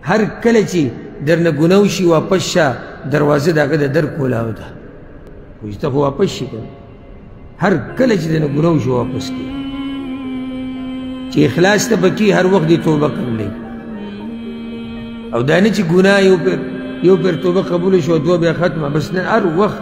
هر کله چې درنه ګناه وشي واپس شه دروازه د هغه د در کولاو ده وایي ته خو واپس شي که هر کله چې درنه ګناه وشي واپس کړي چې اخلاص ته پکې هر وخت دې توبه قبلوي او دا نه چې ګناه یو پیر توبه قبوله شوه دوه بیا ختمه بس نه هر وخت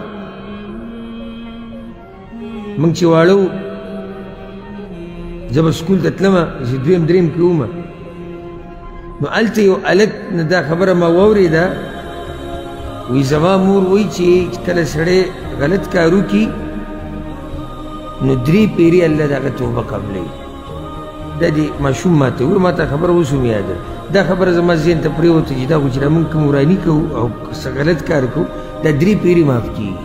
موږ چې واړه وو زه به سکول ته تلمه چې دویم دریم کې ومه نو هلته یو هلک نه دا خبره ما واورېده وایي زما مور وایي چې کله سړی غلط کار وکړي نو 3 پیرې الله د هغه توبه قبلوي دا دې ماشوم ما ته وویل ما ته خبره اوس هم یاده دا خبره زما ذهن ته پرېوته چې دا خو چې موږ کوم وراني کوو او څه غلط کار کوو دا 3 پیرې معاف کېږي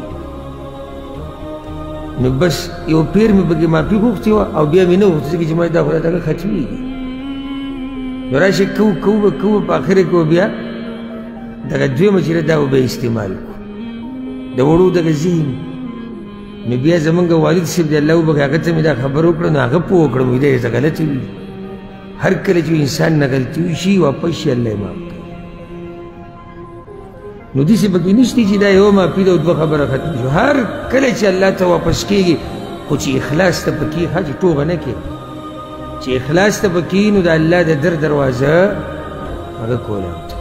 نو بس یو پیر مې پکې معافي غوښتې وه او بیا مې نه غوښتې ځکه چې ما دا خدای دغه ختمېږي نو راشئ کوو به په اخره کې به بیا دغه دویمه چې ده دا به بیا استعمال کړو د وړو دغه ذهن نو بیا زمونږ والد صاحب دی الله وبخښي هغه ته مې دا خبره وکړه نو هغه پوه کړم وایي دا یې څه غلطې وي هر کله چې انسان نه غلطي وشي واپس شي الله یې معاف کوي نو داسې پکې نشته چې دا یوه معافي ده او دوه خبره ختم شو هر کله چې الله ته واپس کېږي خو چې اخلاص ته پکې ښه چې ټوغه نه کړې چې اخلاص ته پکې نو د الله د در دروازه هغه کولی